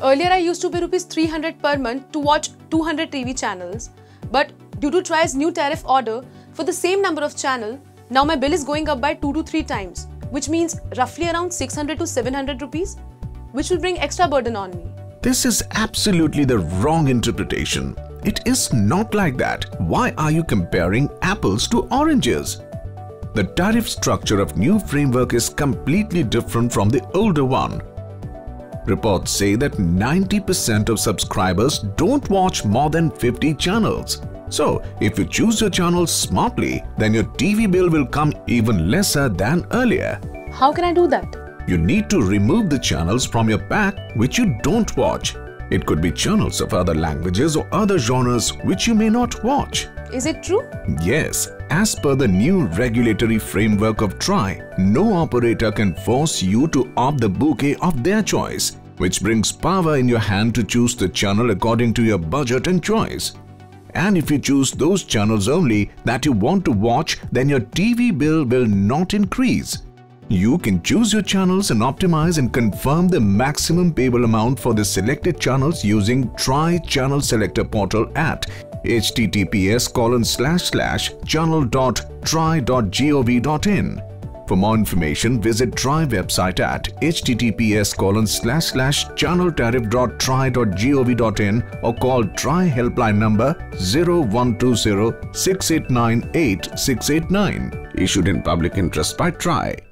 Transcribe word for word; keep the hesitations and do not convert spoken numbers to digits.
Earlier I used to pay rupees three hundred per month to watch two hundred T V channels, but due to Trai's new tariff order, for the same number of channel, now my bill is going up by two to three times, which means roughly around six hundred to seven hundred rupees, which will bring extra burden on me. This is absolutely the wrong interpretation. It is not like that. Why are you comparing apples to oranges? The tariff structure of new framework is completely different from the older one. Reports say that ninety percent of subscribers don't watch more than fifty channels. So, if you choose your channels smartly, then your T V bill will come even lesser than earlier. How can I do that? You need to remove the channels from your pack which you don't watch. It could be channels of other languages or other genres which you may not watch. Is it true? Yes. As per the new regulatory framework of Trai, no operator can force you to opt the bouquet of their choice, which brings power in your hand to choose the channel according to your budget and choice. And if you choose those channels only that you want to watch, then your T V bill will not increase. You can choose your channels and optimize and confirm the maximum payable amount for the selected channels using Trai Channel Selector portal at h t t p s colon slash slash channel dot trai dot gov dot in. For more information, visit Trai website at h t t p s colon slash slash channel tariff dot trai dot gov dot in or call Trai helpline number zero one two zero six eight nine eight six eight nine. Issued in public interest by Trai.